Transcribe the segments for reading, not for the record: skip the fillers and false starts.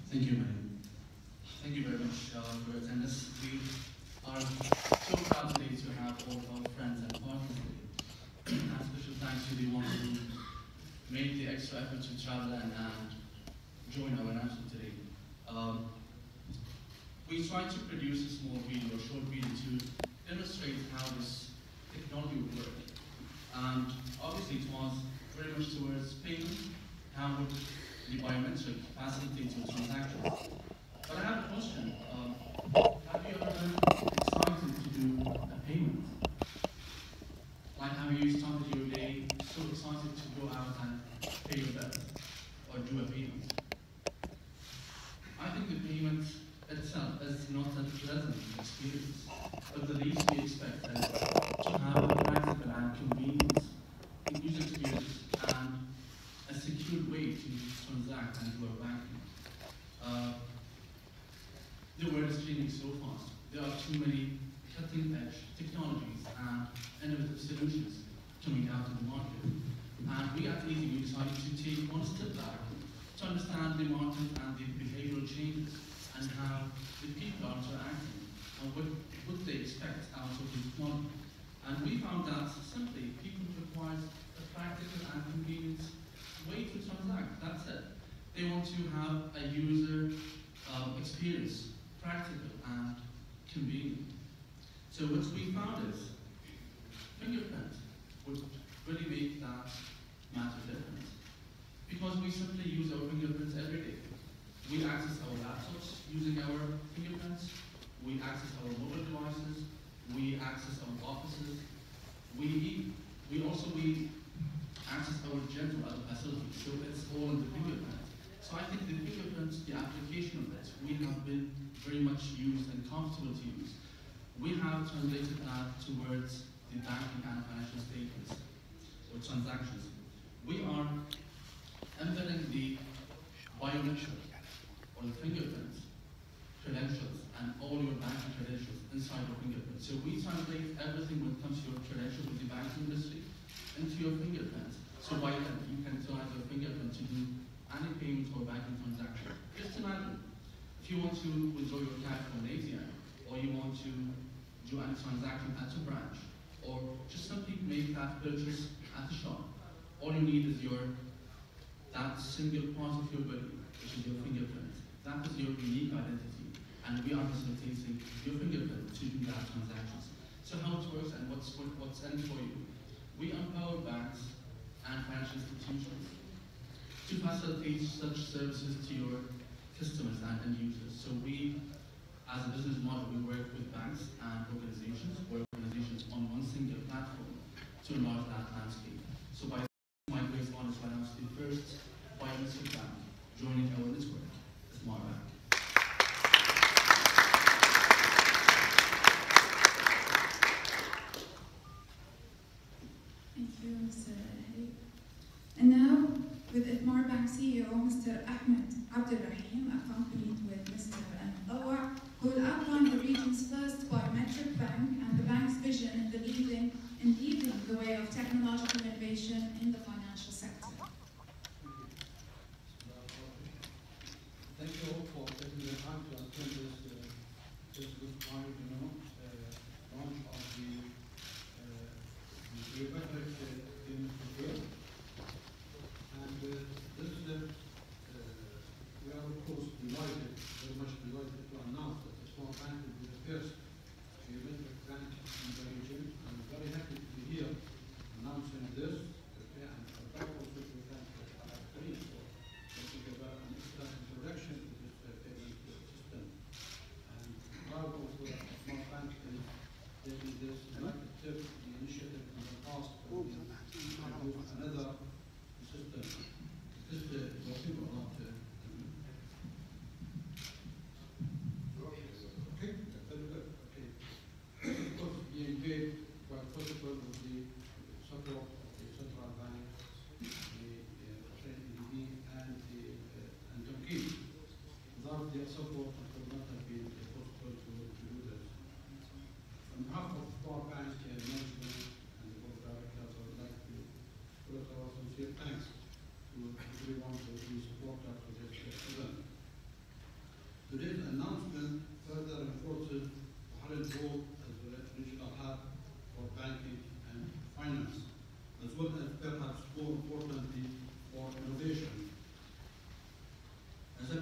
Thank you, Mary. Thank you very much for your attendance. We are so proud today to have all of our friends and partners today. And special thanks to the ones who made the extra effort to travel and join our announcement today. We tried to produce a small video, a short video, to demonstrate how this technology would work. And obviously it was very much towards payment, how would the biometric facilitate your transactions. But I have a question. Have you ever been excited to do a payment? Like, have you started your day so excited to go out and pay your bill or do a payment? I think the payment itself is not a pleasant experience, but the least we expect is to have a practical and convenient user experience and a secure way to transact and do our banking. The world is changing so fast. There are too many cutting-edge technologies and innovative solutions coming out of the market. And we at EasyView decided to take one step back to understand the market and the behavioral changes and how the people are interacting and what they expect out of the technology. And we found that simply people require a practical and convenient way to transact. That's it. They want to have a user experience, practical and convenient. So what we found is fingerprint would really make that matter different, because we simply use our fingerprints every day. We access our laptops using our fingerprints. We access our mobile devices. We access our offices. We access our gym or other facilities. So it's all in the fingerprint. So I think the fingerprints, the application of it, we have been very much used and comfortable to use. We have translated that towards the banking and financial statements or transactions. We are embedding the biometric or the fingerprints, credentials, and all your banking credentials inside your fingerprint. So we translate everything when it comes to your credentials with the banking industry into your fingerprint. So by then you can utilize your fingerprint to do any payment or banking transaction. Just imagine, if you want to withdraw your cash from an ATM, or you want to do any transaction at a branch, or just simply make that purchase at a shop, all you need is that single part of your body, which is your fingerprint. That is your unique identity, and we are facilitating your fingerprint to do that transactions. So how it works and what's in it for you? We empower banks and financial institutions to facilitate such services to your customers and end users. So we, as a business model, we work with banks and organizations on one single platform to enlarge that landscape. So by my great honor to announce the first biometric bank joining our network, Smart Bank. Thank you, Mr. Hayy. And now, with Ithmar Bank CEO, Mr. Ahmed Abdulrahim, accompanied with Mr. Awa, who will outline the region's first biometric bank and the bank's vision in leading the way of technological innovation in the financial sector. Thank you all for taking the time to attend this good time, launch of the biometric payment program. And this is we are of course delighted, very much delighted to announce that the Smart Bank will be the first biometric bank in the region. I'm very happy to be here announcing this. And I would also to thank Karim for making an excellent introduction to this payment system. And proud also that the Smart Bank is taking this united step, the initiative in the past to introduce another system. Is this working or not? Okay, very good. Okay. Of course, being paid quite possible with the support of the central bank, the NDB, and Turkey. Without their support, it would not have been possible to do this. On behalf of Smart Bank management and the board of directors, I would like to put our sincere thanks to everyone who supported us with this event.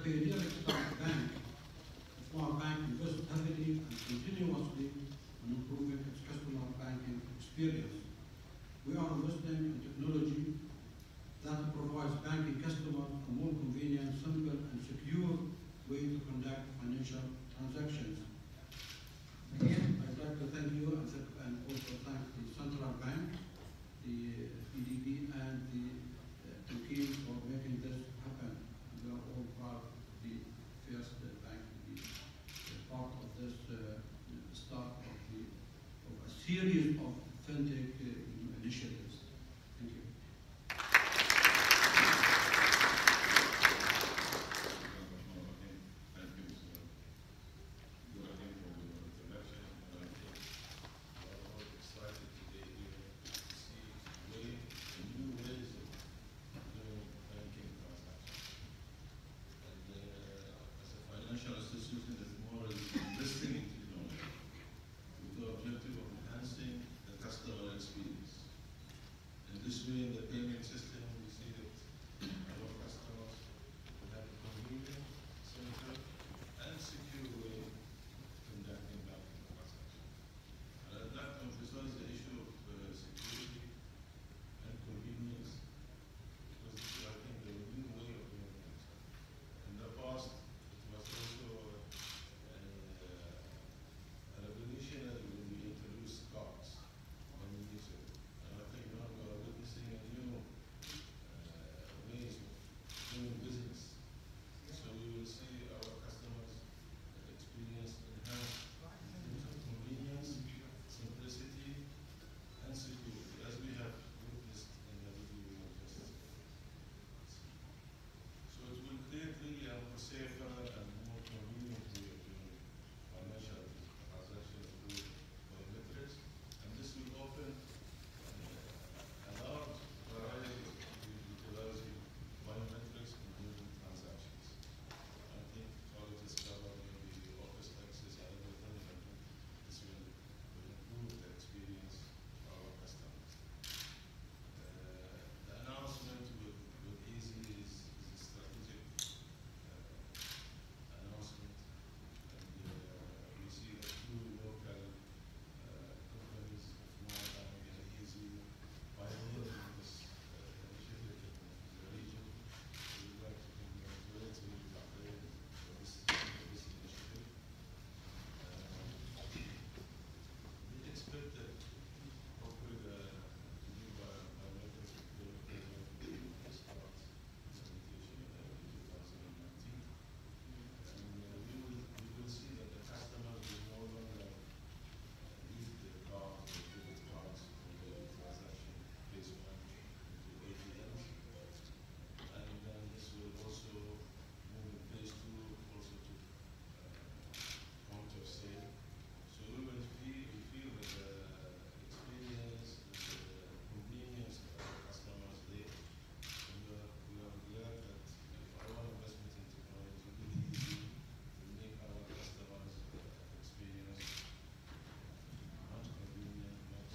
pioneering start bank, Smart Bank invests heavily and continuously in improving its customer banking experience. We are investing in technology that provides banking customers a more convenient, simple, and secure way to conduct financial transactions. Again, I'd like to thank you and also thank the Central Bank, the EDB, and the team for making this happen. We are all proud of the first bank to be part of this start of a series of fintech initiatives. Thank you. Financial institution is more investing in technology with the objective of enhancing the customer experience. In this way, in the payment system, we see that our customers have a convenient, simple, and secure way of conducting banking transactions. And I'd like to emphasize the issue of security and convenience, because I think the new way of doing things. In the past, revolutionary when we introduced cards many years ago. And I think now we are witnessing a new ways of doing business. So we will see our customers experience enhanced in terms of convenience, simplicity, and security, as we have witnessed in the video we have just seen. So it will create really a more safer and more convenient way of doing financial transactions through biometrics, and this will open a large variety of utilizing biometrics in doing transactions. I think all of this covered maybe office access and everything, and this will improve the experience of our customers. The announcement with Easy is a strategic announcement. We see that two local companies, Smart Bank and Easy, pioneering this initiative in the region. We would like to congratulate you for this initiative. We expect that hopefully the new biometrics will start implementation in early 2019. And we will see that the customers will no longer use their cards or debit cards for the transaction phase one into ATMs. And then this will also move in phase two also to point of sale. So we feel that the experience and the convenience of our customers there. And we are glad that our investment in technology will easy to make our customers' experience much convenient, much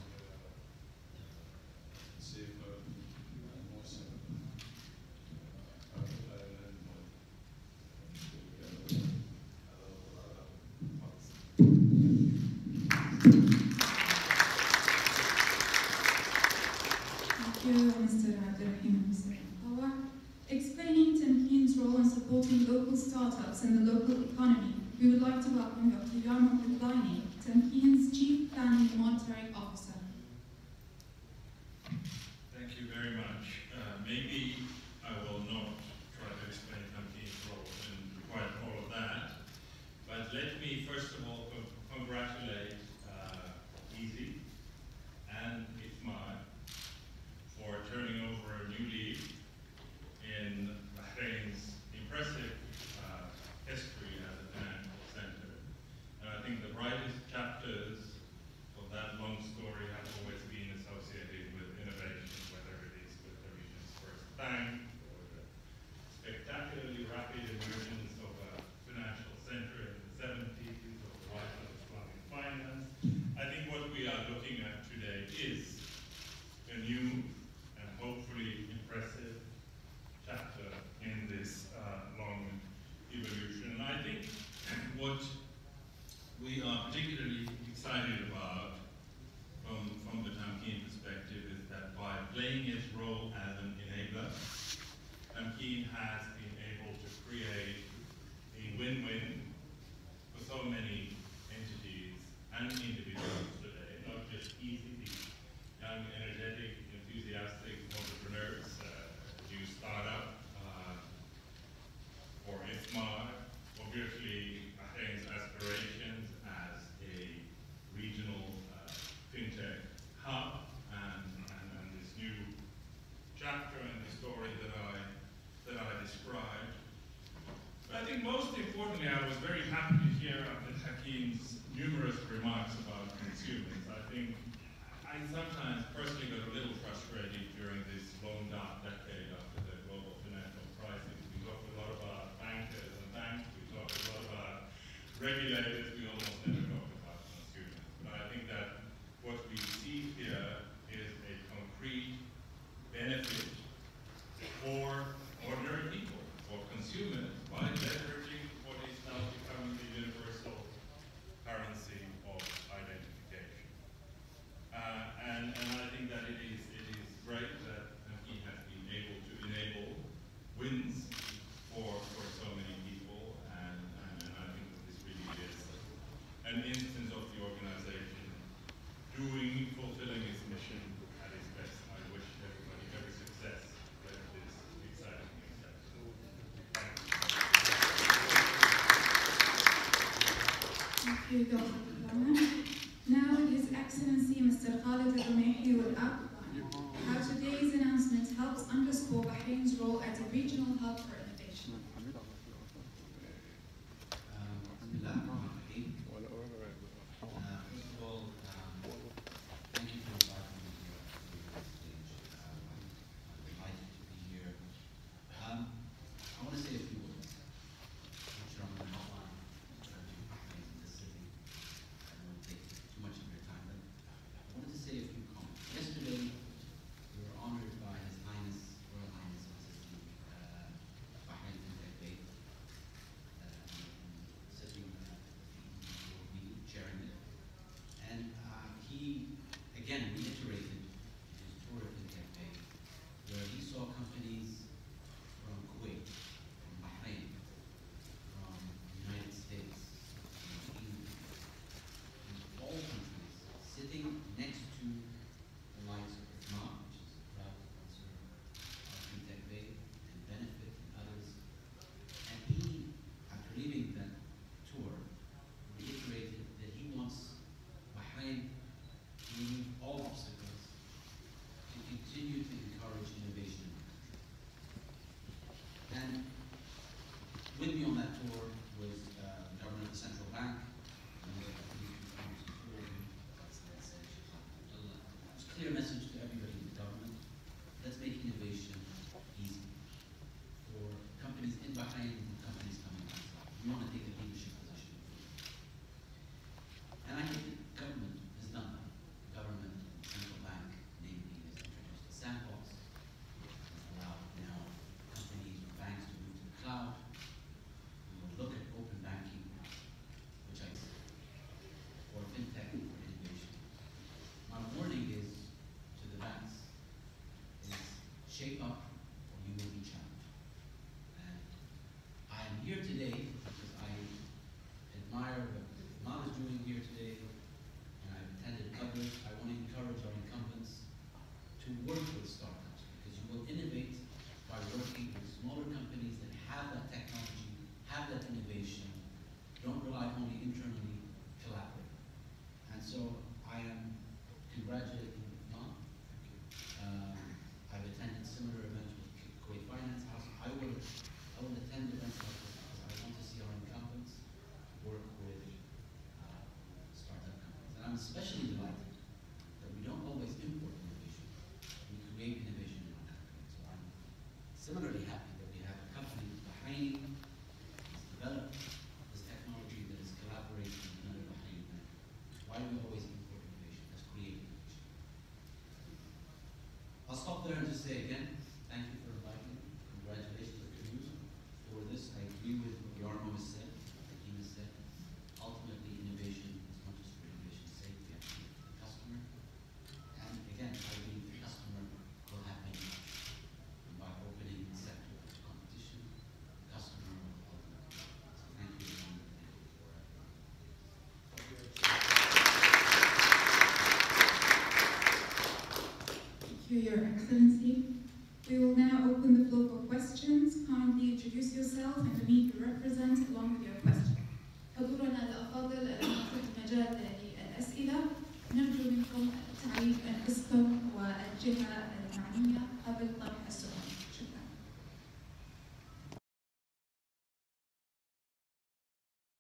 safer, and more simple. I think I learned more. Thank you, Mr. Abdulrahim and Mr. Awa. Explaining Tamkeen's role in supporting local startups and the local economy, we would like to welcome Dr. Yarmo Kudlaini, Tamkeen's Chief Planning and Monitoring Officer. Thank you very much. Maybe I will not try to explain Tamkeen's role in quite all of that, but let me first of all congratulate Easy and IFMAR for turning over a new leaf in Bahrain's impressive history as a financial center. And I think the brightest chapter what we are particularly excited about from the Tamkeen perspective is that by playing its role as an enabler, Tamkeen has been able to create a win-win for so many entities and individuals today, not just easy, young, energetic, enthusiastic entrepreneurs, new startup, or IFMAR, obviously Bahrain's aspirations as a regional fintech hub, and this new chapter in the story that I described. But I think most importantly, I was very happy to hear Abdel Hakim's numerous remarks about consumers. I think I sometimes personally got a little frustrated during this long dark decade after the global financial crisis. We talked a lot about bankers and banks, we talked a lot about regulators, we almost never talked about consumers. But I think that what we see here is a concrete benefit for ordinary people, for consumers, by leveraging what is now becoming the universal currency of identification. And I think that it is great that he has been able to enable wins for so many people, and I think that this really is an instance of the organization fulfilling its mission at its best. I wish everybody every success with this exciting new chapter. Thank you, Dr. Abdulrahman. Now, His Excellency Mr. Khalid Al-Rumayhi will outline how today's announcement helps underscore Bahrain's role as a regional hub for innovation. First of all, thank you for inviting me here to the stage. I'm delighted to be here. I want to say a few words, which are on the outline in the city. I don't want to take too much of your time, but I wanted to say a few comments. Yesterday, we were honored by His Highness, Royal Highness Excellency Bahrain Fintech Day, sitting chairing it. And he, again, reiterated his tour of Fintech Day, where he saw companies from Kuwait, from Bahrain, from the United States, from England, from all countries, sitting next to the likes of IFMAR, which is a proud sponsor of Fintech Day, and Benefit and others. And he, after leaving that tour, reiterated that he wants Bahrain to remove all obstacles to continue to encourage innovation in the country. And with me on that tour was the governor of the central bank, it was a clear message to everybody in the government: let's make innovation easy for companies in Bahrain and companies coming outside. We want to take a leadership position. And I think the government has done that. The government and the central bank, namely, has introduced a sandbox, has allowed now companies or banks to move to the cloud. We will look at open banking, which I see, or fintech for innovation. My warning is to the banks is shape up or you will be challenged. And I am here today because I admire what Mal is doing here today, and I've attended others. I want to encourage our incumbents to work with startups, because you will innovate by working with smaller companies that have that technology, have that innovation, don't rely only internally, collaborate. And so I am congratulating Mal. I've attended similar events with Kuwait Finance House. I will attend events like this because I want to see our incumbents work with startup companies. And I'm especially delighted that we don't always import innovation. We create innovation in our country. So I'm similarly happy that we have a company, Bahraini, that's developed this technology that is collaborating with another Bahraini bank. Why do we always import innovation? Let's create innovation. I'll stop there and just say again, thank you for inviting me. Congratulations to you for this. I agree with what Yarmo has said, what Hakeem has said. Your Excellency. We will now open the floor for questions. Kindly introduce yourself and the media you represent along with your question. حضورنا الأفاضل، نفتح مجال للأسئلة. نرجو منكم تعريف أنفسكم